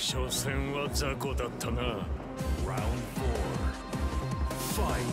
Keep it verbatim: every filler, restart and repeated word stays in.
所詮は雑魚だったな。ラウンドフォー。ファイト。